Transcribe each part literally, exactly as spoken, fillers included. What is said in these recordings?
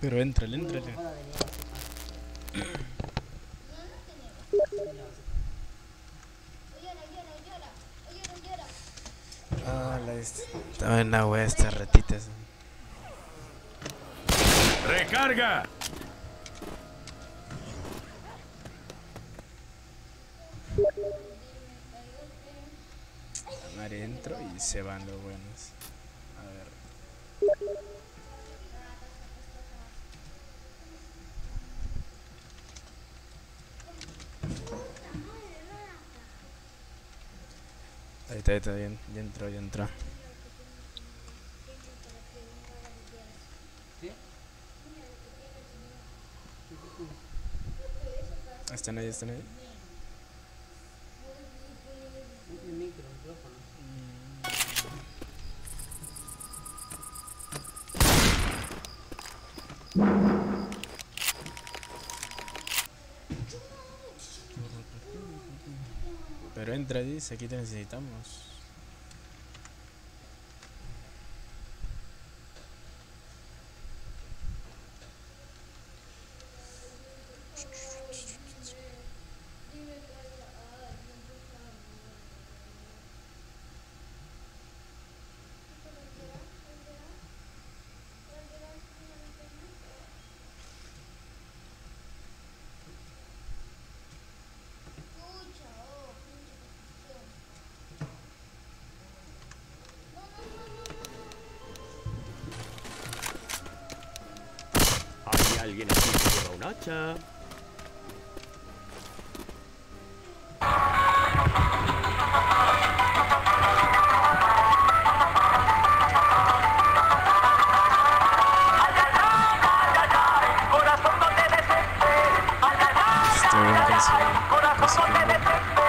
pero entrale, entrale. Ah, la esta. Estaba en la wea estas ratitas. ¡Recarga! Adentro y se van los buenos. A ver. Ahí está, ahí está bien. Ya entró, ya entró. Están ahí, están ahí. Pero entra, dice, aquí te necesitamos. Alguien aquí que lleva un hacha. Estoy bien cansado. Casi que no.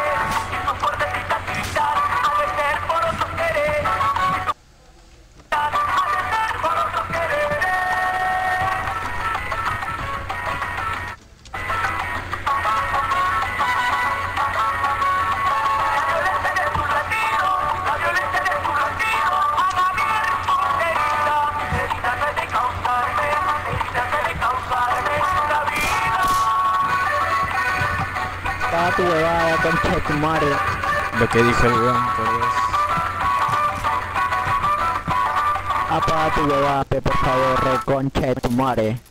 Apaga tu huevada, concha de tu madre. Lo que dijo el weón, por Dios. Apaga tu huevada, pe, por favor, re concha de tu madre.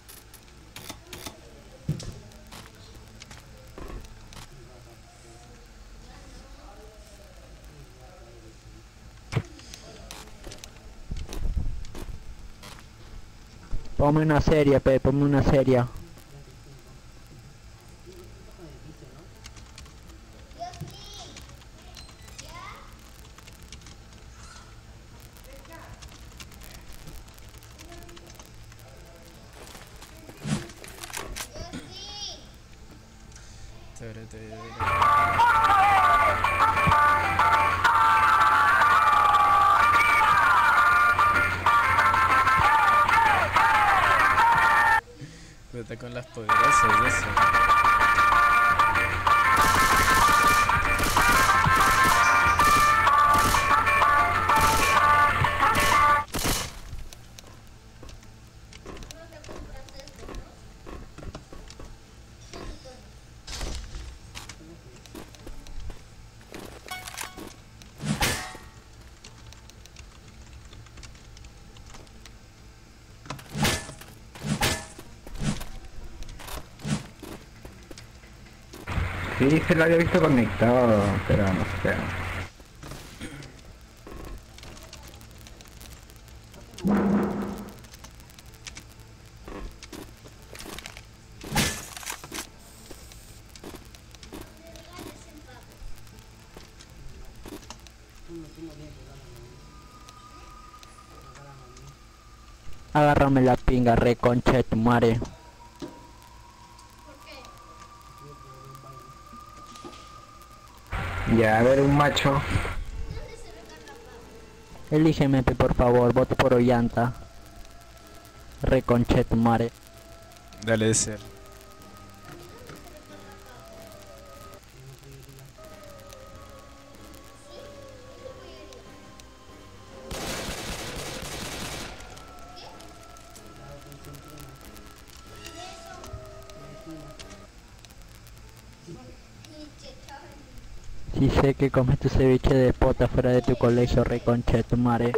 Ponme una serie, pe, ponme una serie. Pero está con las poderosas de eso. Sí, se lo había visto conectado, pero no sé. Agárrame la pinga, re concha de tu madre. Ya, a ver, un macho. Elígeme, pe, por favor, voto por Ollanta. Re concha de tu madre. Dale de ser. Sí sé que comes tu ceviche de pota fuera de tu colegio, reconche tu madre.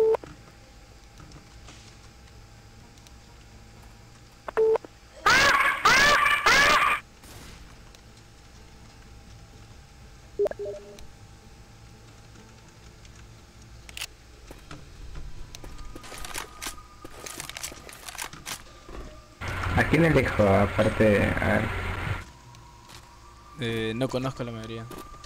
¿A quién elijo? Aparte, a ver. Eh, no conozco la mayoría.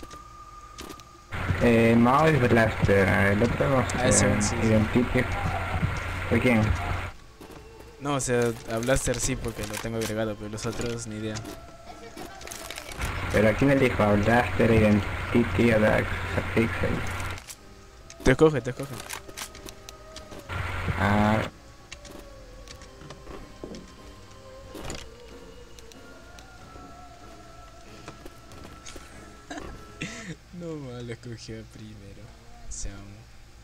Eh, Mao es Blaster, el otro no Ah, ese, sé, sí, sí. Identity. ¿De quién? No, o sea, a Blaster sí porque lo tengo agregado, pero los otros ni idea. ¿Pero a quién elijo? ¿A Blaster, Identity, a Dax, a Pixel? Te escoge, te escoge. Ah, No, mal, lo escogió primero. Se amo.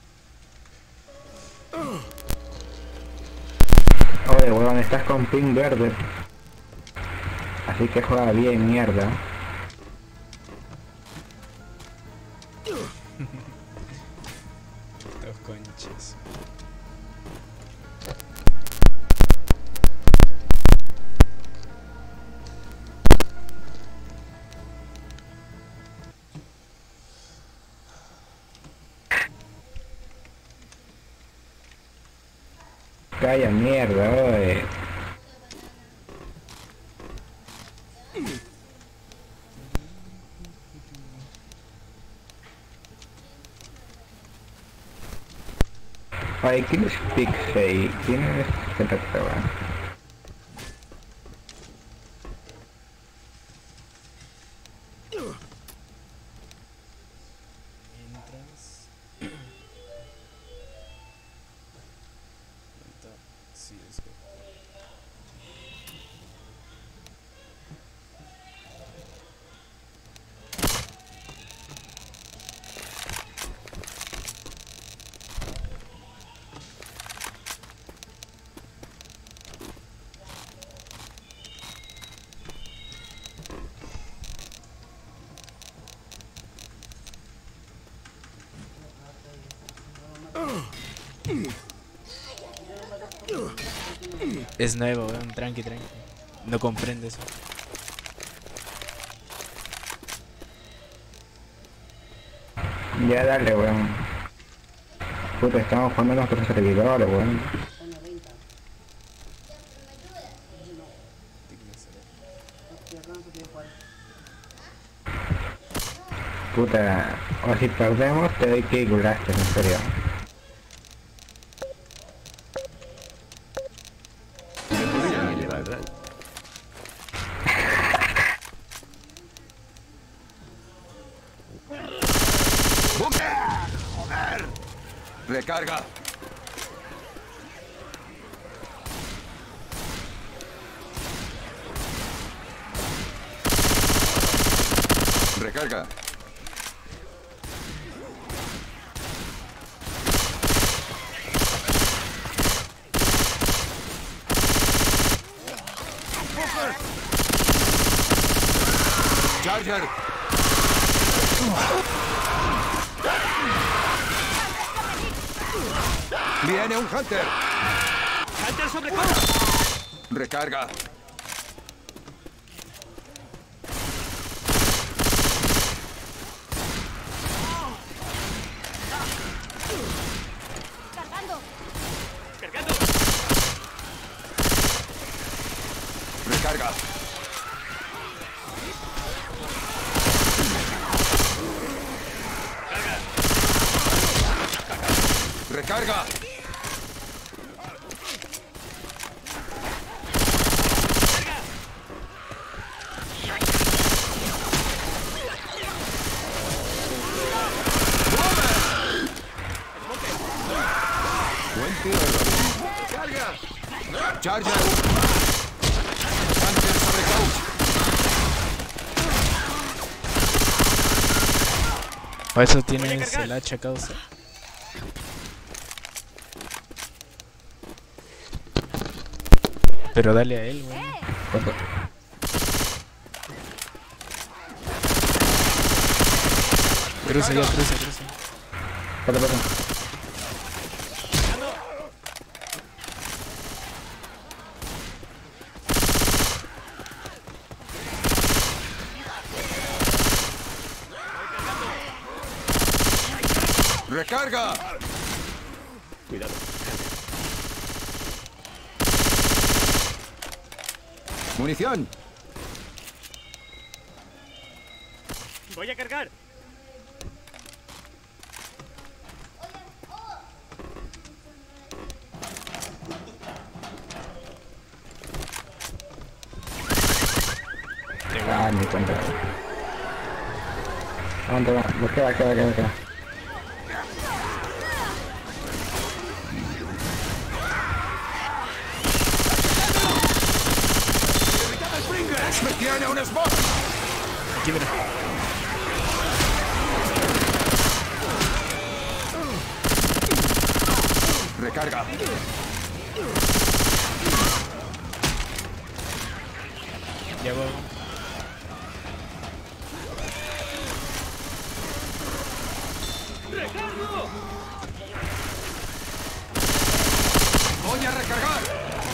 oye, weón, estás con ping verde. Así que juega bien, mierda. Dos conchas. Calla mierda, oye. Oye, ¿quién es Pixel? ¿Quién es Z T V? Entras. Sí, es que... Es nuevo, weón, tranqui, tranqui. No comprende eso. Ya dale, weón. Puta, estamos jugando en nuestros servidores, weón. Puta, o si perdemos te doy que Blaster, en serio. Sí, la verdad. ¡Joder! Recarga. Recarga. Charger. Viene un Hunter. Hunter sobre cola. Recarga. Cargando. Cargando. Recarga. Recarga. Buen tiro. Recarga. Charger. Hunter sobre coach. Para eso tienes el hacha causa. Pero dale a él, weón. Cruza ya, cruza, cruza. Pata, pata. ¡Recarga! Cuidado. ¡Munición! Voy a cargar. Ah, ni cuenta. Aguanta, va. Queda, queda, queda, queda. ¡Me tiene un spot! Aquí, mira. ¡Recarga! Ya voy. ¡Voy a recargar!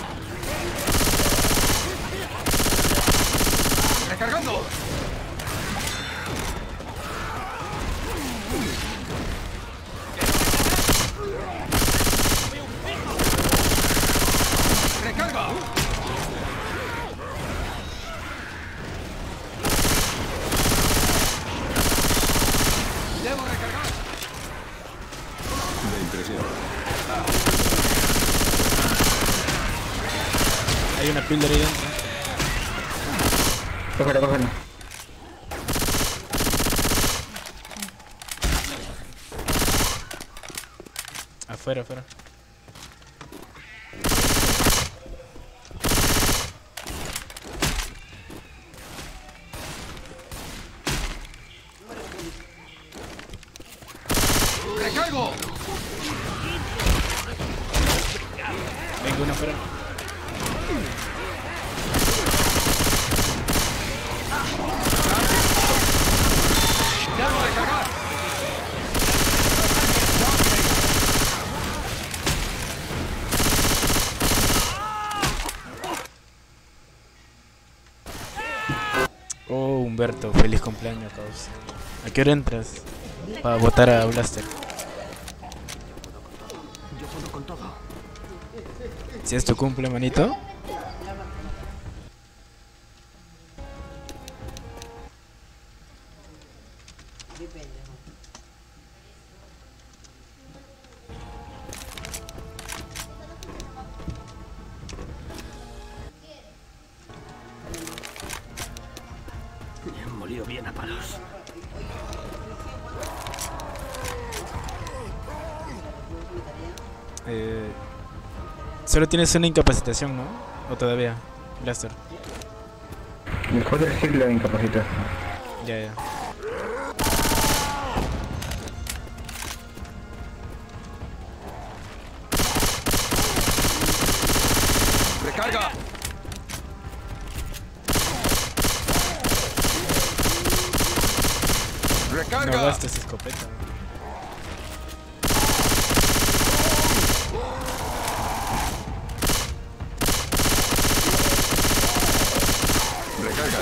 ¡Recargando! ¡Recarga! ¡Debo recargar! De impresión. Hay una píldora ahí dentro. Cógelo, cógelo. Afuera, afuera. ¡Recargo! Venga, una afuera. ¡Debo recargar! Oh, Humberto, feliz cumpleaños, causa. ¿A qué hora entras? Para votar a Blaster. Yo puedo con todo. Si es tu cumple, manito. Me han molido bien a palos. Eh, solo tienes una incapacitación, ¿no? ¿O todavía? Blaster. Después del siglo de incapacitación. Ya, ya. ¡Recarga! No ¡Recarga! gastes escopeta. ¡Recarga!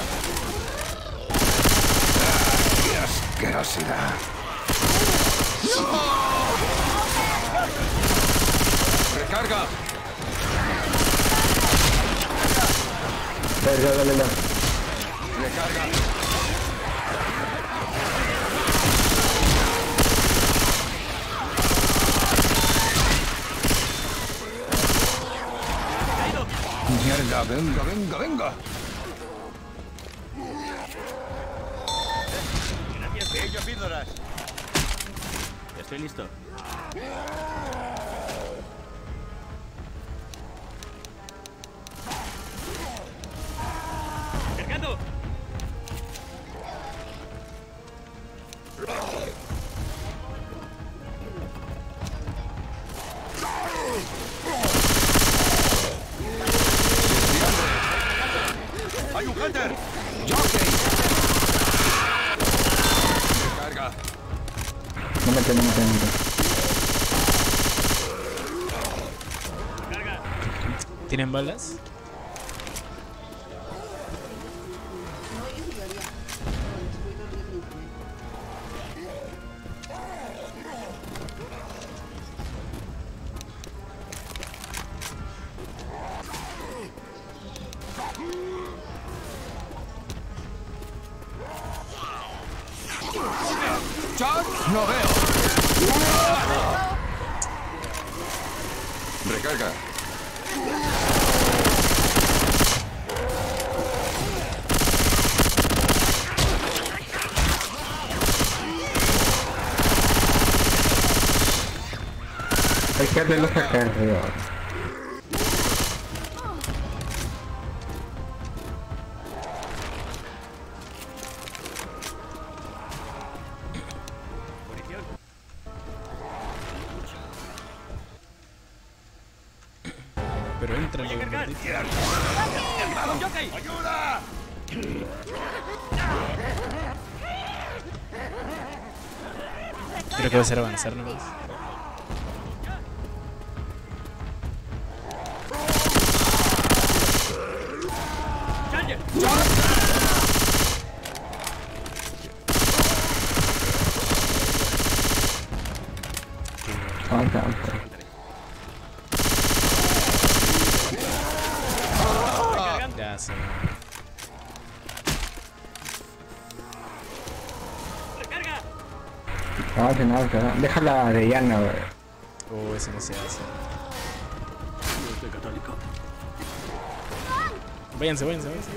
¡Qué asquerosidad! ¡Recarga! Dale, dale, dale. ¡Recarga! ¡Mierda! ¡Venga, venga, venga! Gracias, bello píldoras. Estoy listo. ¡Cargando! ¡Hay un Hunter! ¡Jockey! ¡Recarga! No me tengo, no me tengo. ¿Tienen balas? ¡Chuck! ¡No veo! Recarga. Hay que hacerlo acá arriba. Pero entra el ¡Cargar! ¡Ayuda! Creo que va a ser avanzar nomás. ¡Charger! Avanza, avanza. Ya se ¡Recarga! Avanza, avanza. Déjala de llana, wey. Oh, eso no se hace. No soy católico. Váyanse, váyanse, váyanse.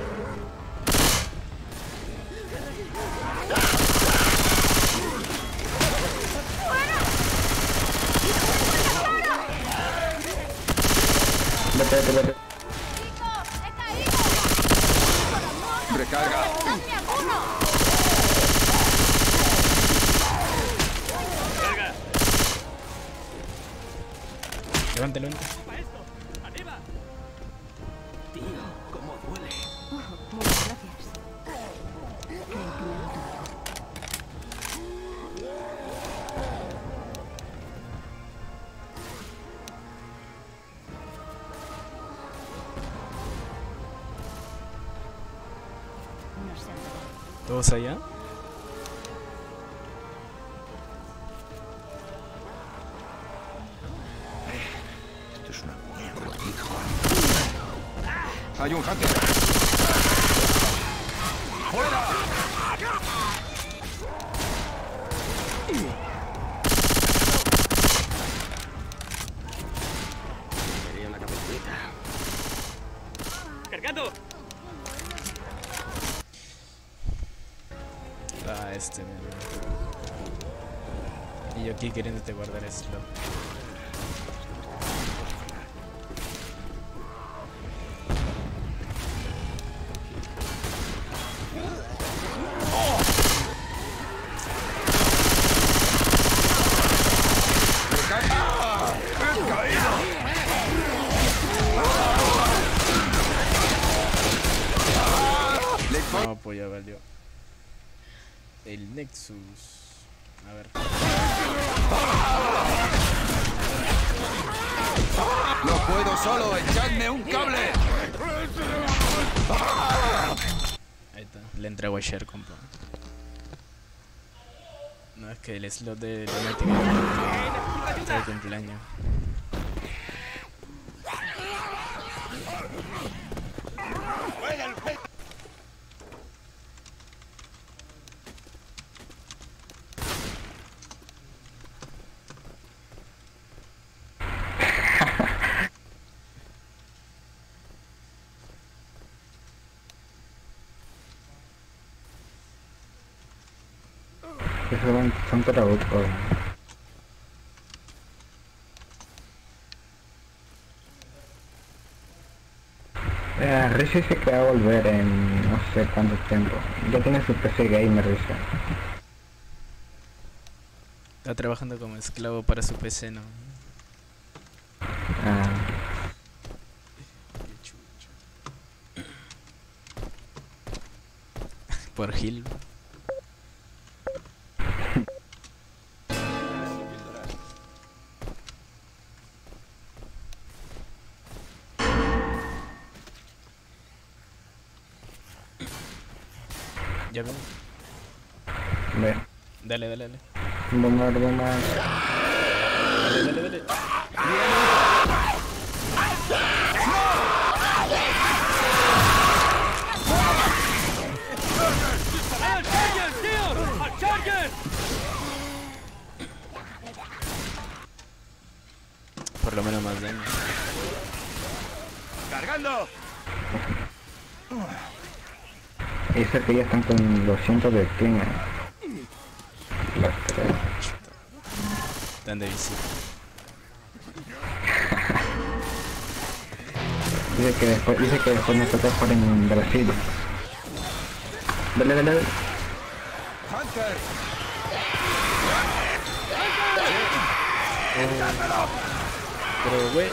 Vete, vete, vete. Recarga. ¡Carga! Levante, levante. ¡Para esto! ¡Arriba! Tío, cómo duele. Muchas gracias. Creo que me ha notado. No sé. ¿Todos allá? Esto es una mierda, hijo. Hay un hacker. ¡Fuera! Quería una capitulita. ¡Cargando! Ah, este, mira. Y yo aquí queriéndote guardar slot. ¡Recarga! ¡He caído! Le fue- No, pues ya valió. El Nexus. A ver. ¡No puedo solo! ¡Echadme un cable! Ahí está. Le entrego a Share, compa. No, es que el slot de Lunática está de cumpleaños. Esos son, son trabucos. Eh, Rishi se queda a volver en no sé cuánto tiempo. Ya tiene su P C gamer, Rishi. Está trabajando como esclavo para su P C, ¿no? Ah, Por Gil. Ya ven. Ve. Dale, dale, dale. Bombardeo. Dale, dale, dale. ¡Al Charger, tío! ¡Al Charger! Por lo menos más daño. ¡Cargando! Dice que ya están con doscientos de ping. Los tres. Están de visita. Dice que después, dice que después nos toca jugar en Brasil. Dale, dale, dale. ¡Hunter! Pero, güey.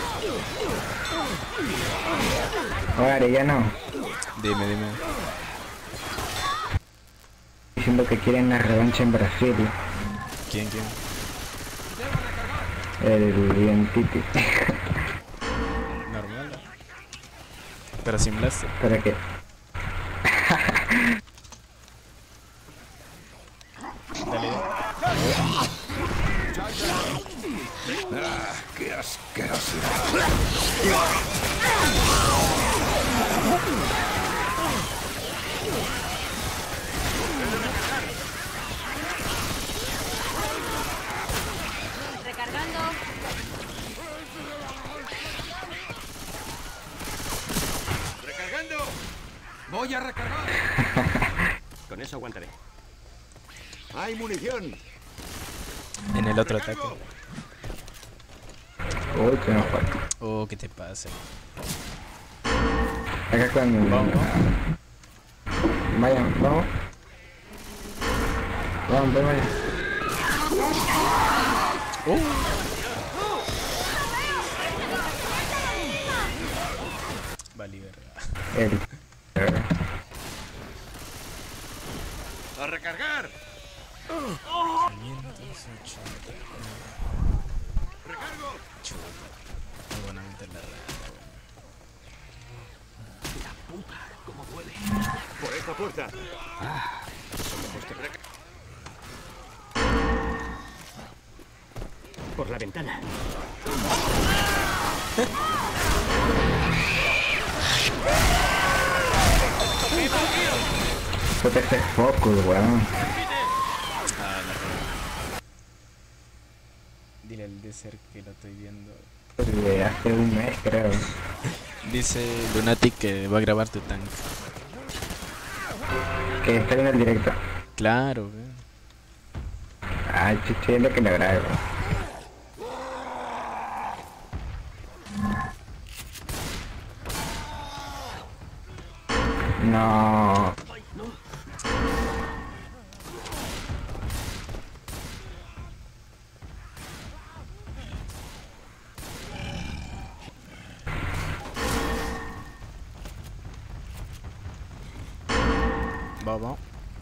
Ahora ya no. Dime, dime. Diciendo que quieren la revancha en Brasil. ¿Quién, quién? El Identity. Normal. Pero sin blaster. ¿Para qué? Dale. ¡Ah, qué asquerosidad! Recargando. ¡Recargando! ¡Voy a recargar! Con eso aguantaré. ¡Hay munición! En el otro ataque. Uy, que no falta. Oh, ¿qué te pasa? Acá con... Vamos. Vayan, vamos. Vamos, ven, vayan. Oh. Vale, verga. El... ¡A recargar! quinientos ochenta. ¡Recargo! Chuta. Me van a meter la rata, ¿Cómo duele? ¡Por esta puerta! Por la ventana. Puta ese focus, weón. Ah, la cagué. Dile al Desert que lo estoy viendo. De hace un mes, creo. Dice Lunatic que va a grabar tu tank. Que está viendo el directo. Claro, güey. Ah, chiche, es lo que lo grabo. No. Vamos, vamos.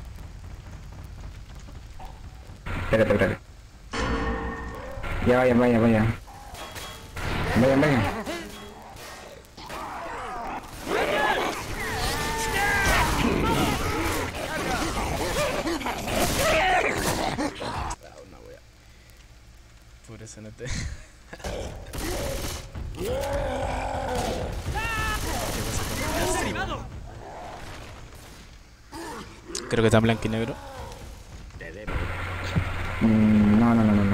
Espérate, espérate. Ya vayan, vayan, vayan. Vayan, vayan. Por eso no te... Creo que está en blanco y negro. Te debo. Mm, no, no, no, no, no.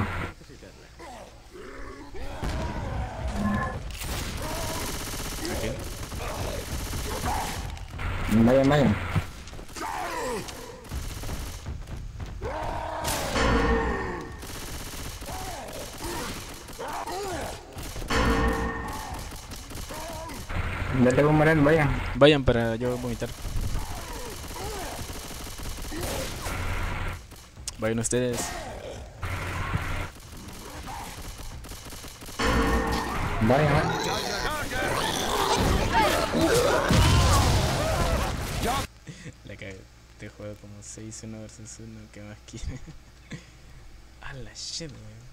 Aquí. Vayan, vayan. Dale con moral, vayan. Vayan para yo vomitar. Vayan ustedes. Vayan, vayan. La cagué. Te juego como seis uno versus uno. ¿Qué más quiere? A la shit,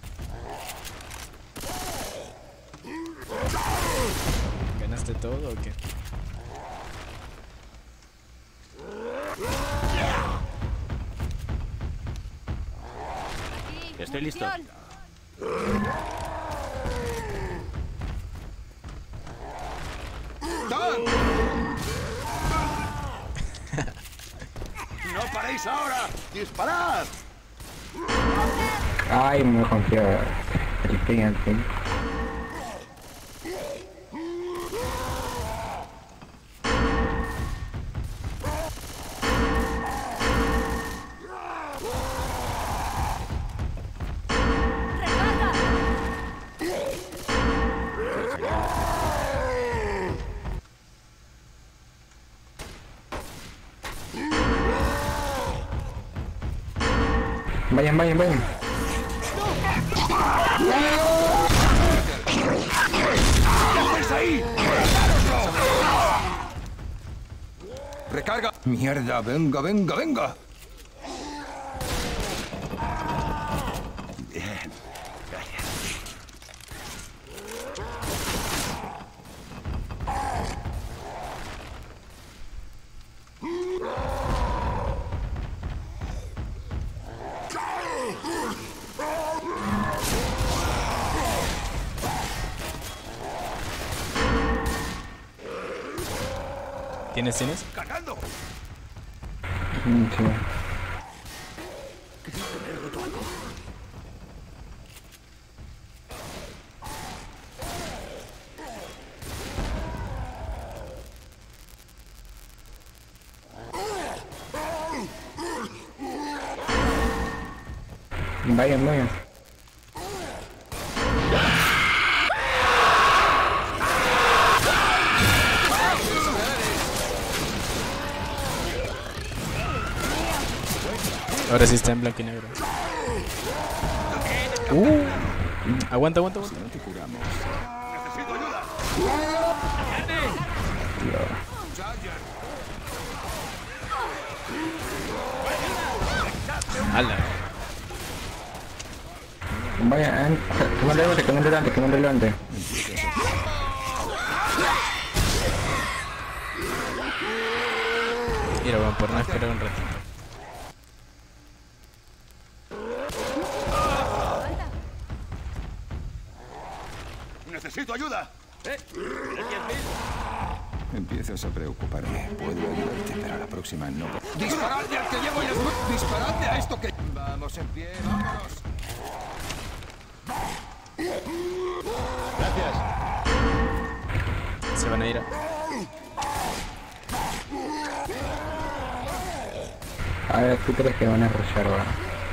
weón. ¿Ganaste todo o qué? Estoy listo. ¡Dan! ¡No paréis ahora! ¡Disparad! Ay, me confío. El ping, el ping. Vayan, vayan, vayan. ¿Qué hacéis ahí? ¡Recarga! ¡Mierda! ¡Venga, venga, venga! Bien. Gracias. ¿Tienes, tienes? ¡Cargando! Mm, sí. Vayan, vayan. Ahora sí está en blanco y negro. Uh, aguanta, aguanta, aguanta. No te curamos. ¡Necesito ayuda! Ala. Vayan, que me levante, que me levante, que me levante. Mira, bueno, por no esperar un ratito. ¡Necesito ayuda! Empiezas a preocuparme. Puedo ayudarte, pero la próxima no. ¡Disparadle al que llevo y les... ¡Disparadle a esto que... Vamos en pie, vámonos! Se van a ir a... A ver, ¿tú crees que van a rushar ahora?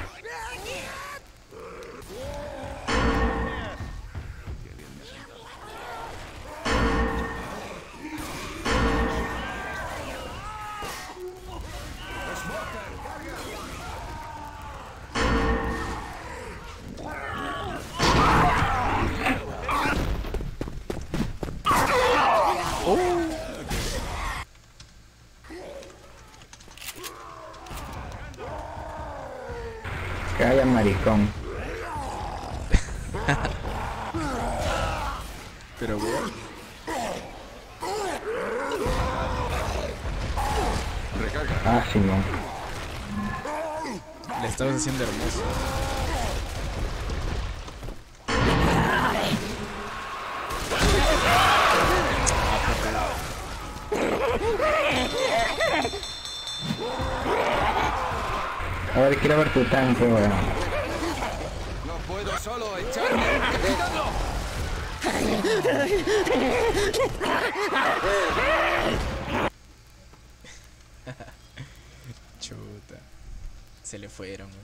Que haya maricón. Pero bueno, Recarga. Ah, sí, no. le estabas haciendo hermoso. A ver, quiero ver tu tanque, weón. No puedo solo echarme. ¡Quitadlo! Chuta. Se le fueron, güey.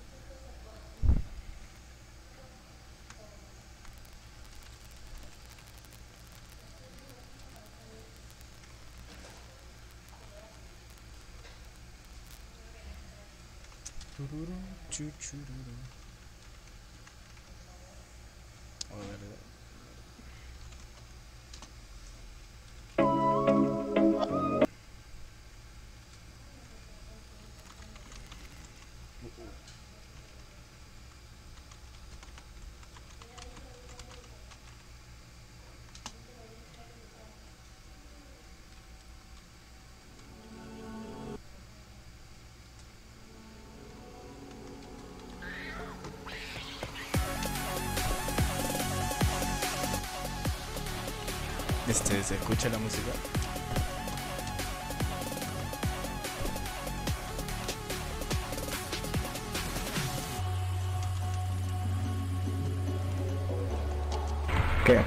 Tururú, chuchururu. A ver, Este, ¿se escucha la música? ¿Qué?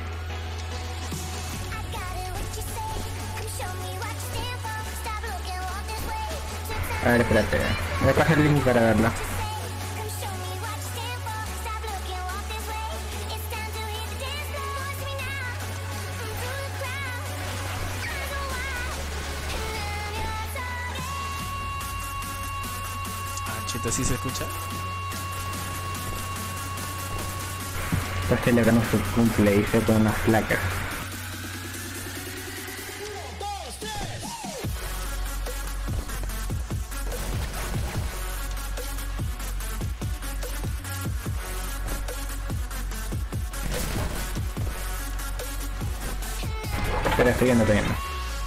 A ver, espérate. Voy a coger el link para verlo. Ah, chito, ¿sí se escucha? Está celebrando su cumple y se pone unas placas. Espera, estoy viendo, estoy viendo.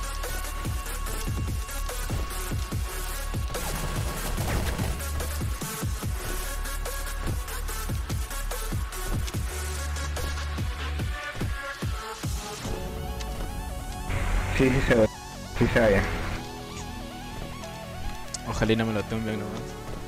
Sí, sí se ve. Sí se ve. Ojalá y no me lo tumben nomás.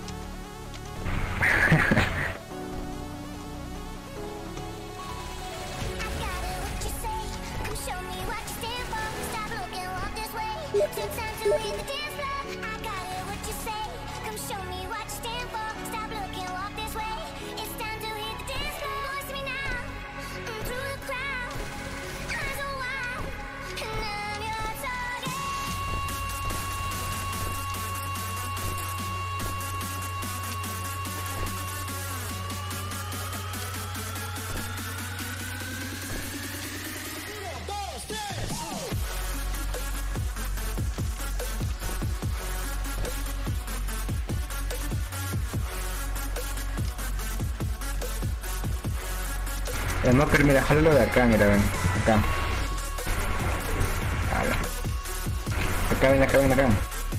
El mapper, mira, jálalo de acá, mira, ven. Acá. Ala. Acá, ven, acá, ven, acá.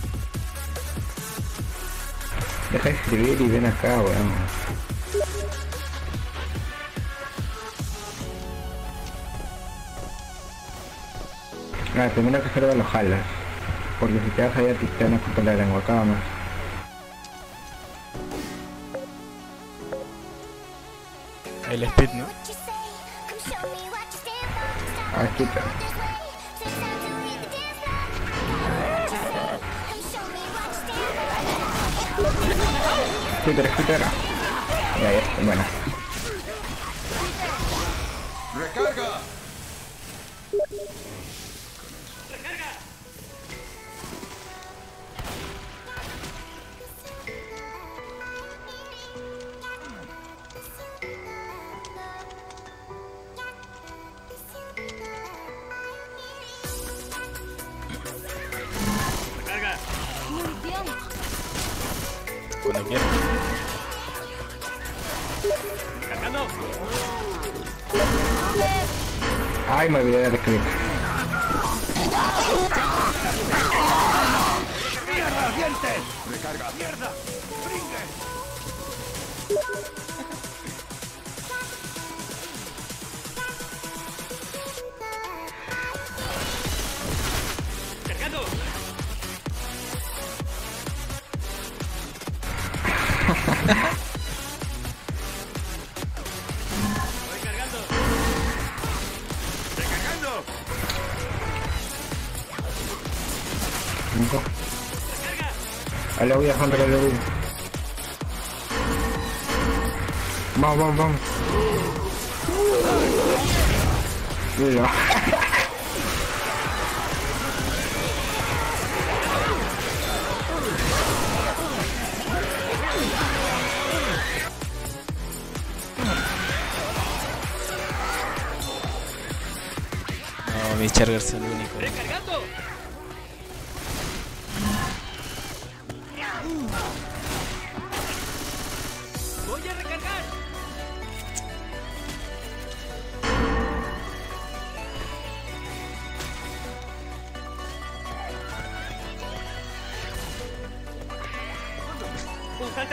Deja de escribir y ven acá, weón. Ah, primero que solo lo jalas. Porque si te vas allá te van a cortar la lengua, acá vamos. El speed, ¿no? Ah, escucha. Sí, pero escucha acá. Ya, ya, bueno. ¡Recarga! Cuando quieras. ¡Cargando! Ay, me olvidé de escribir. ¡Mierda, dientes! ¡Recarga! ¡Mierda! ¡Brinque! ¡Cargando! ¡Voy cargando! ¡Recargando! Cinco. Ahora voy a juntar el lobby. Vamos, vamos, vamos. Mira. No, mis chargers son el único. ¡Recargando! ¡Voy a recargar! ¡Un salto!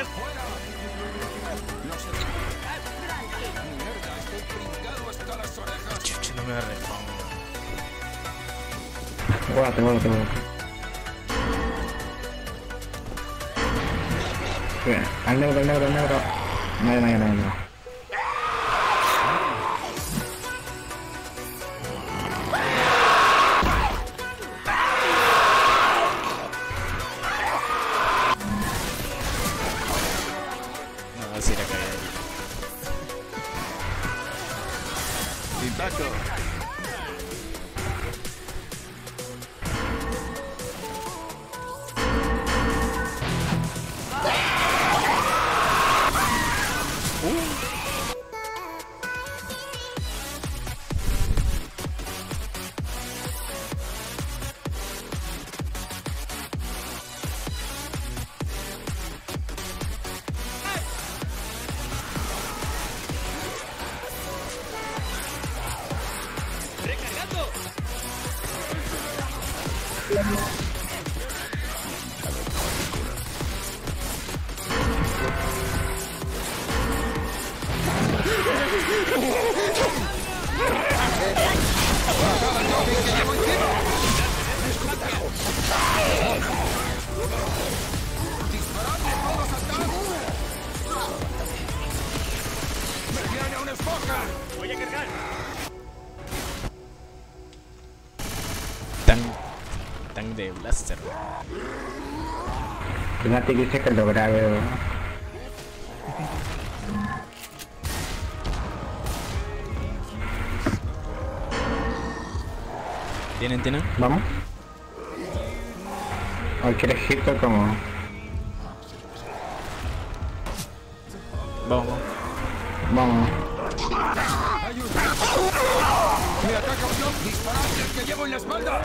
Chucha, no me repongo. Guárdate, guárdate, guárdate. Bien, al negro, al negro, al negro. No hay, no hay, no hay, no hay. No, así la cagué ahí. Impacto. ¡Recargando! ¡Viene una esponja! ¡Voy a cargar! Tan. Tan de blaster. Fíjate que dice que lo grave, weón. ¿Tienen, tienen? ¿Vamos? ¿O quieres Egipto como...? Vamos, vamos. Vamos. ¡Me ataca un lobo! ¡Disparad al que llevo en la espalda!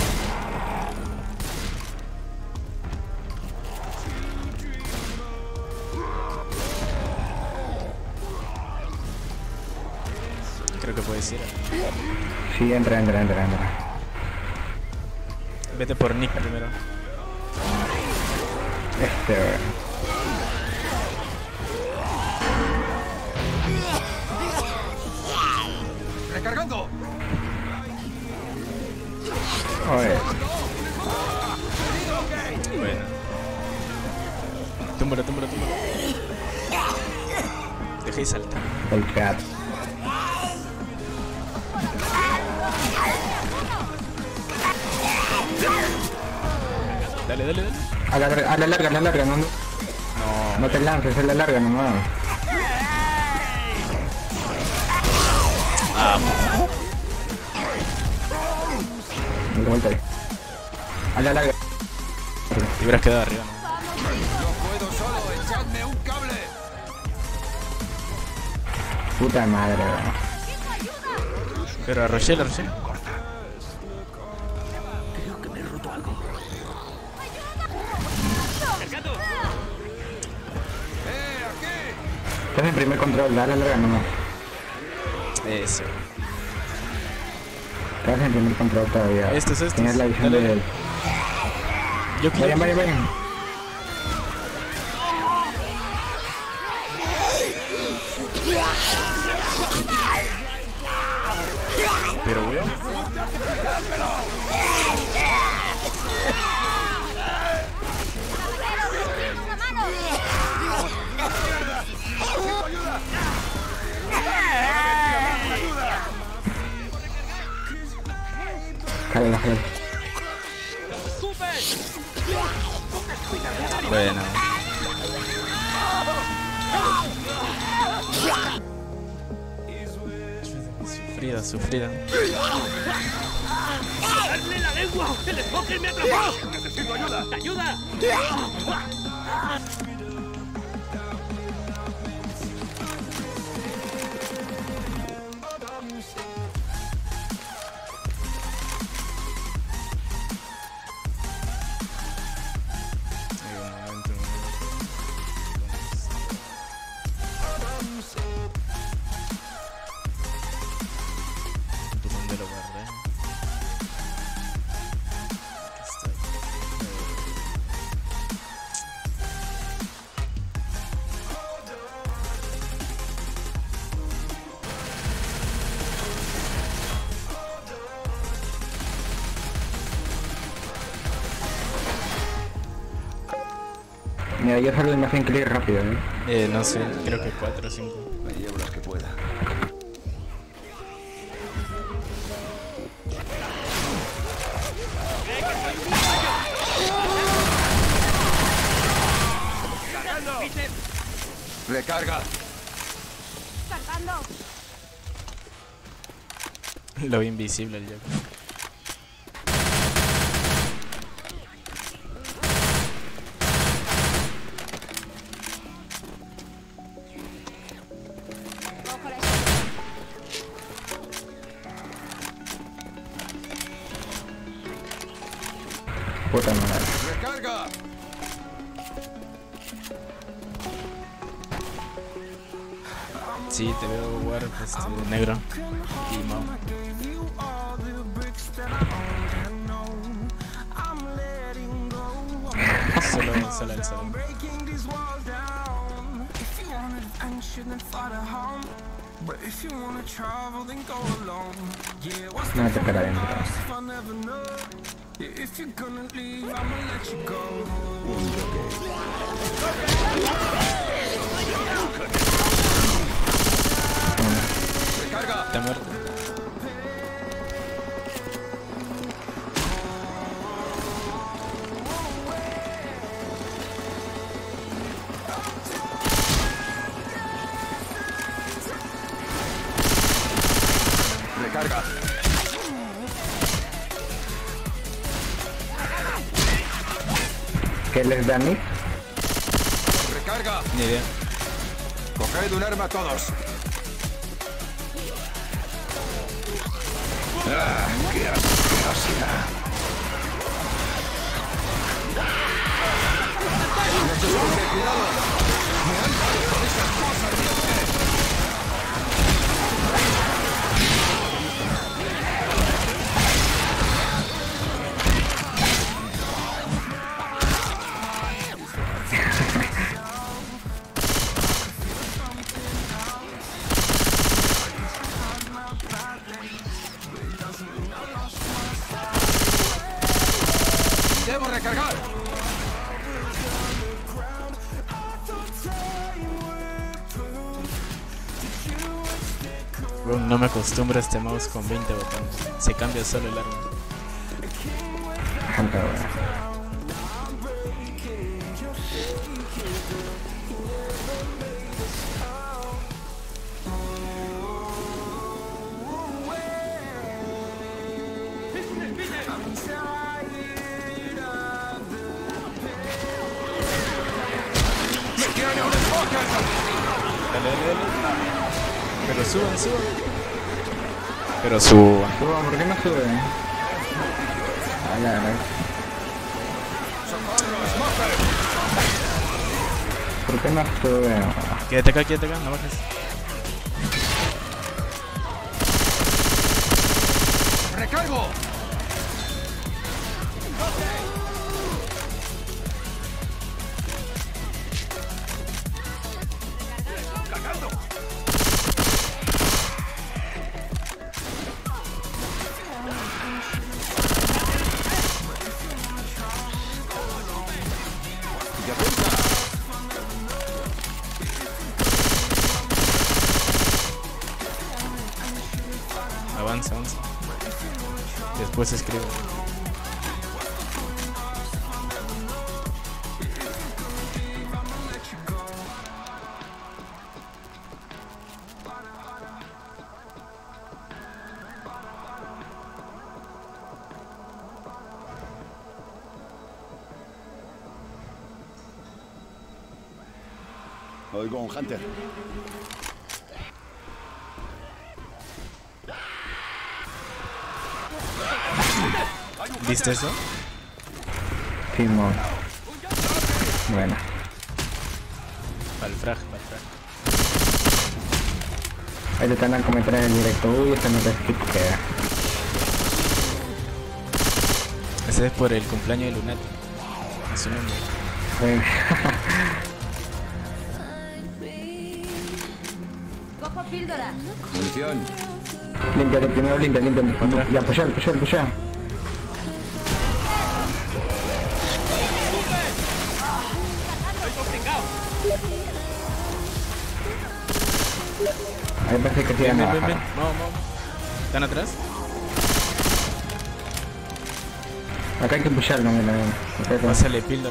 Creo que puedes ir. Sí, entra, entra, entra, entra. Vete por Nick primero. Este, weón. ¡Recargando! Oye, Bueno. Túmbalo, túmbalo, túmbalo. Deja y salta. el cat. Dale, dale, dale. A la, a la larga, a la larga, no, no, No. no te lances, a la larga nomás. Ah, De vuelta ahí. A la larga. te hubieras quedado arriba, ¿no? ¡No puedo solo! ¡Echadme un cable! Puta madre, weón. Pero a Rochelle, a Rochelle. ¡Cargando! ¡Eh, aquí! Estás en primer control, dale a la larga nomás. Eso. Estás en primer control todavía. Estos, estos. Tienes la visión Dale. del... Yo quiero. Vayan, vayan, vayan. Pero weón. Jálala, jálala. Bueno. Sufrida, sufrida. ¡Darle la lengua! ¡El Smoker me atrapó! ¡Necesito ayuda! ¡Ayuda! Hay un momento, un momento. ¿Dónde lo guardé? Aquí está. Mira, yo salgo y me hacen clic rápido, ¿eh? Eh, no sé, creo que cuatro o cinco. Me llevo las que pueda. Recarga. Cargando. Lo vi invisible el Joker. Cojo la Puta madre. Recarga. Sí, te veo jugar este, negro y Mao. Solo, solo el solo. No te espera adentro. Recarga. Está muerto. Recarga. ¿Qué les da a mí? Recarga. Ni idea. Coged un arma todos. Ah, qué asquerosidad. Cuidado. Me han salido esas cosas de usted. Debo recargar. Bro, no me acostumbro a este mouse con veinte botones. Se cambia solo el arma. Janta, weón. Dale, dale, dale. Pero suban, suban. Pero suban. Suba, ¿por qué no sube? A la verdad. ¿Por qué no sube? Quédate acá, quédate acá, no bajes. Recargo. Avanza, avanza. Después escribo. Oigo un Hunter. ¿Viste eso? Simón. Bueno. Pa'l frag, pa'l frag. Ahí te están a comentar en el directo. Uy, este no te skip queda. Ese es por el cumpleaños de Lunati. A su nombre. Cojo píldora. Munición. Límpiate primero, limpia, limpia. Ya, pushar, pushar, pushar. Ahí parece que sí Ven, van a ven, ven, bajar. ven. Vamos, vamos. ¿Están atrás? Acá hay que pusharlo, mira, mira. Acá hay que- Pásale píldora.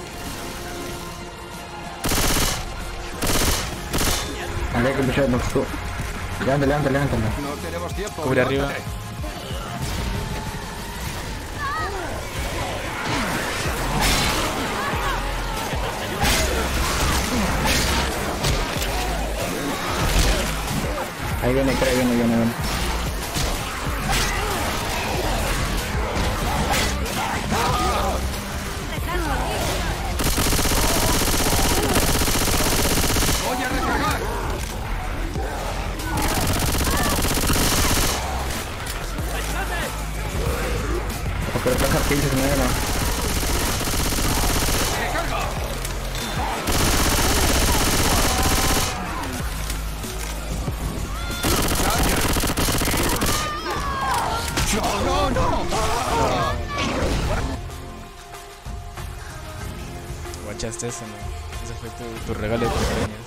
acá hay que pusharlo. Tú. Levántalo, levántalo, levántalo. No tenemos tiempo. Cubre arriba. levántate. Ahí viene, creo, viene, viene, viene. Voy a recargar. O que lo pasa pinches negro. No, no, no. Guachaste eso, ¿no? Ese fue tu, tu regalo de cumpleaños.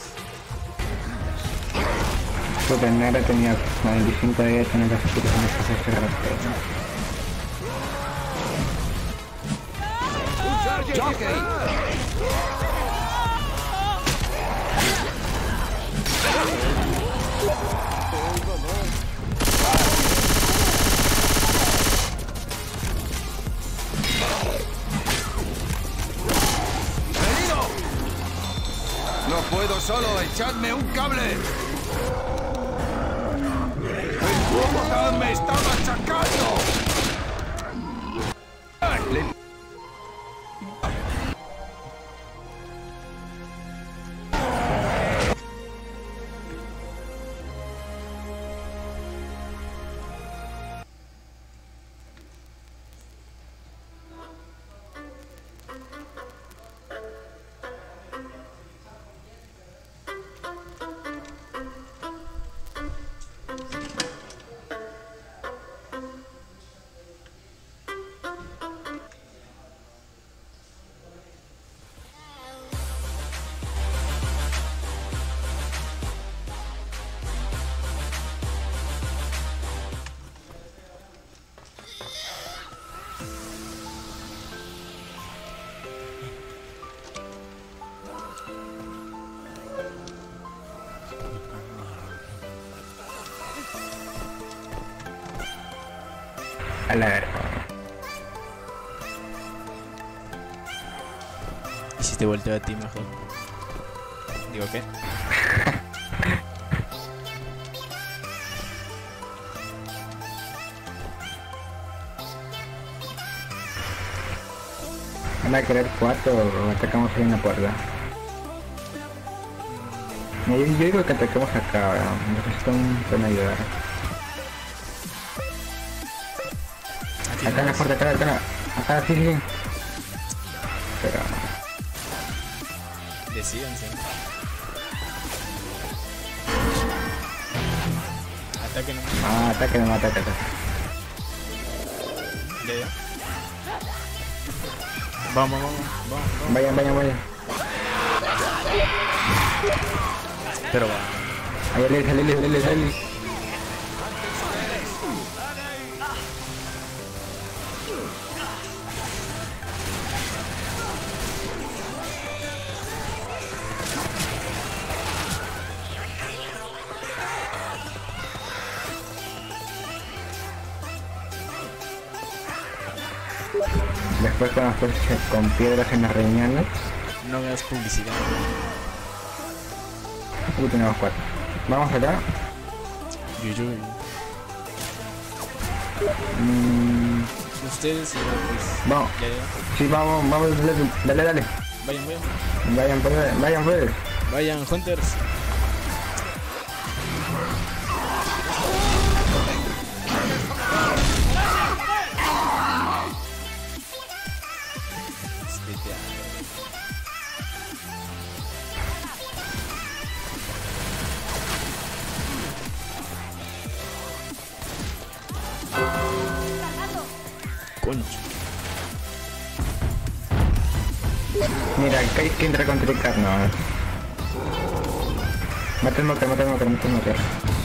Puta, el negro tenía noventa y cinco de tener las aplicaciones que se cerraron. Jockey. ¡Venido! No puedo solo, echadme un cable. ¡El Bogotá me está machacando! Le- A la verga. ¿Y si te volteo a ti mejor? Digo, ¿qué? ¿Van a querer cuatro o atacamos ahí en la puerta? Yo, yo digo que ataquemos acá, weón. Necesito un pueden ayudar. Aquí Acá en la más. puerta, acá, acá, acá, sí, sí. Pero... Decídense. Ataquen. Ah, ataque, no, ataque, ataque. Ya, ya. Vamos, vamos, vamos, vamos. Vayan, vayan, vayan. Pero va. Ahí, Lili, Lili, Lili, Lili. Después con las fuerzas con piedras en las riñones. No hagas publicidad. Uy, tenemos cuatro. Vamos acá. Yuyuy. Mm, Ustedes y yo, pues. vamos. Ya, ya. Sí, vamos, vamos, dale, dale, dale. Vayan, vayan. Vayan, pues, vayan, pues. Vayan, Hunters. Vete a- Concho. Mira, acá hay que entrar con tricarnos. Mate el motor, mate el motor, mate el motor.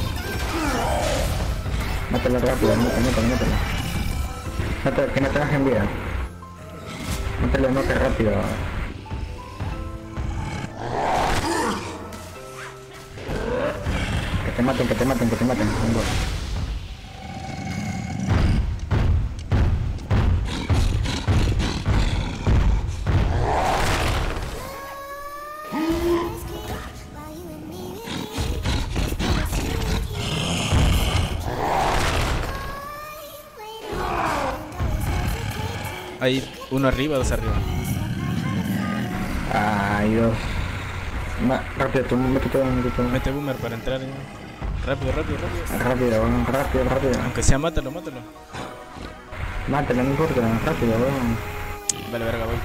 Mátalo rápido, mátalo, mátalo, mátalo. Mátalo, que no te bajen vida. Mátalo el motor rápido. Que te maten, que te maten, que te maten. Vengo. Hay uno arriba, dos arriba. Ay, Dios. Ma rápido, tú, mete todo, mete todo. Mete boomer para entrar. Ya. Rápido, rápido, rápido. Rápido, weón, rápido, rápido. Aunque sea, mátalo, mátalo. Mátalo, no importa, rápido, weón. Vale, verga, voy.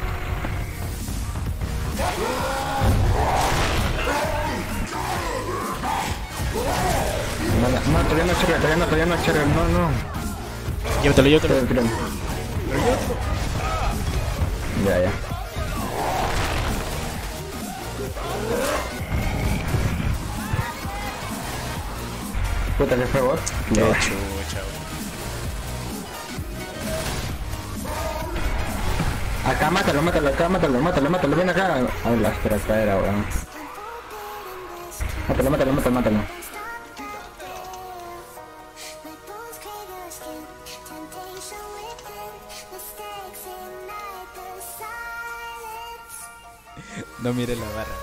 Vale, no, todavía no es Cherry, todavía no, todavía no es Cherry, no, no. Llévatelo, llévatelo. Tíralo, tíralo. Ya, ya. Puta, que fue vos. Qué Ya. chucha, Acá mátalo, mátalo, acá mátalo, mátalo, mátalo, ven acá. Ay, la espera, espera, weón. Mátalo, mátalo, mátalo, mátalo. No mire la barra.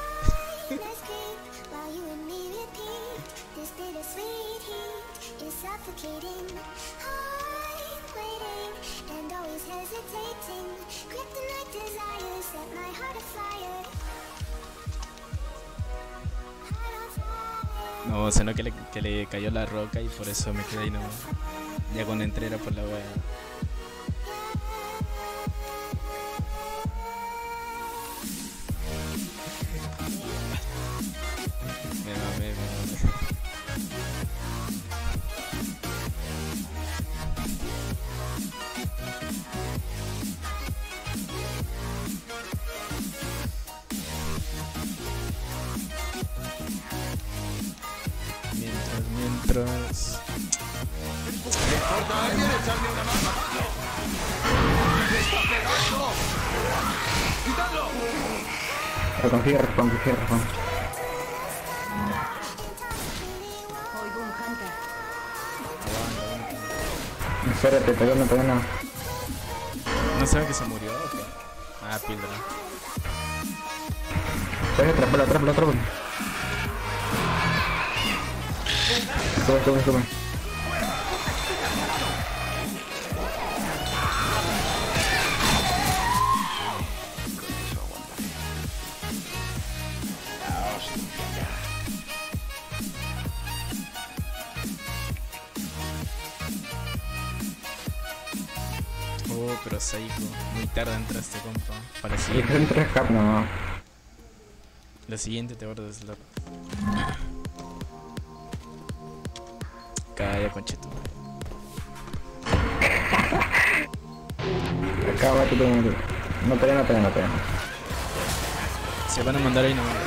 No, sonó que le, que le cayó la roca y por eso me quedé ahí nomás. Ya cuando entré era por la wea. Me mamé, me mamé. Mientras, mientras... Reconfía, reconfía, reconfía. Oigo un hunter. Espérate, todavía no, todavía no. ¿No saben que se murió o qué? Ah, píldora. Todavía atrápalo, atrápalo, atrápalo. Sube, sube, sube. Oh, pero Saiko, muy tarde entraste, compa. Para la Y siguiente, son tres cap, no. la siguiente te guardo de slot. Calla, conchetu. Acá va tu turno. No te no te no te Se van a mandar ahí nomás.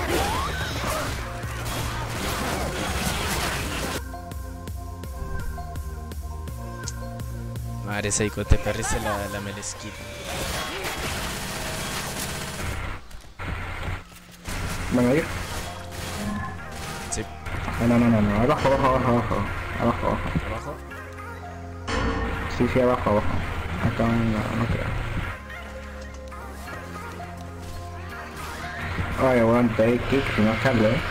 Madre Saiko, te perdiste la, la melesquita. ¿Van a ir? Sí, No, no, no, no, no. Abajo, abajo, abajo, abajo. Abajo, abajo. abajo. Sí, sí, abajo, abajo. Acá no, no creo. Oye, weón, te doy kick si no sale, eh.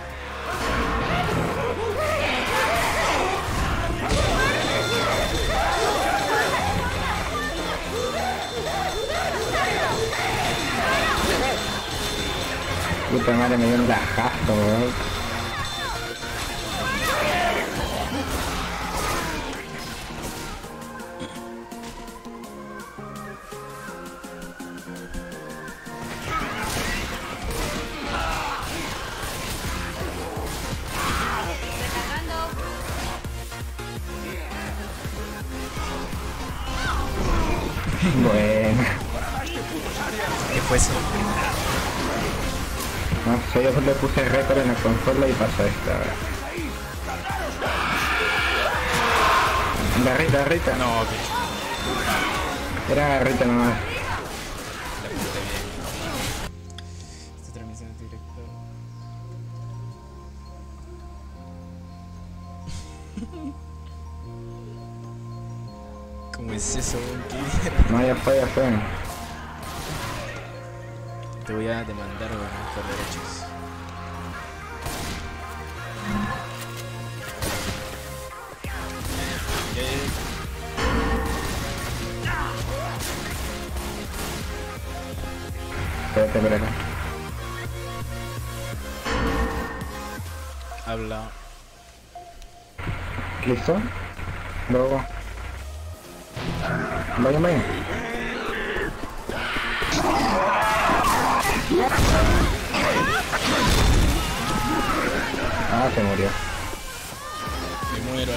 Puta madre, me dio un lajazo, weón. Bueno. ¿Qué fue eso? No sé, yo le puse récord en la consola y pasó esta. Garrita, garrita. No, que Era garrita nomás. la apunté bien. Esta transmisión es directa. ¿Cómo es eso, weón? ¿Qué? No, ya fue, ya fue. Te voy a demandar, weón, por derechos. Ya, ya, ya. Espérate, espérate. Habla. ¿Listo? Luego. Vaya, vaya. Ah, se murió. Me muero,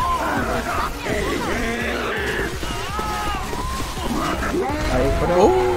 Ahí fuera. ¡Oh!